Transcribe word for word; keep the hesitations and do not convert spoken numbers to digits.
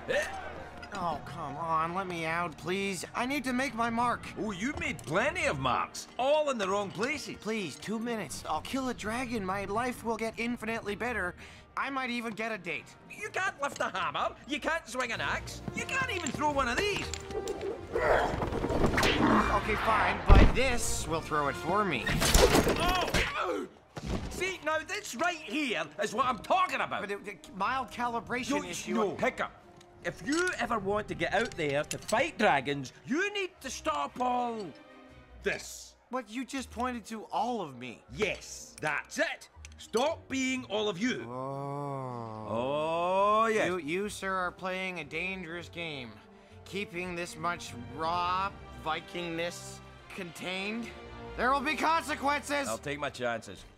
Oh, come on, let me out, please. I need to make my mark. Oh, you made plenty of marks, all in the wrong places. Please, two minutes. I'll kill a dragon. My life will get infinitely better. I might even get a date. You can't lift a hammer, you can't swing an axe, you can't even throw one of these. Okay, fine, but this will throw it for me. Oh! See, now this right here is what I'm talking about. But it, it, mild calibration Don't issue. no, Hiccup. If you ever want to get out there to fight dragons, you need to stop all this. What, you just pointed to all of me. Yes, that's it. Stop being all of you. Oh. Oh, yes. You, you, sir, are playing a dangerous game. Keeping this much raw Vikingness contained. There will be consequences. I'll take my chances.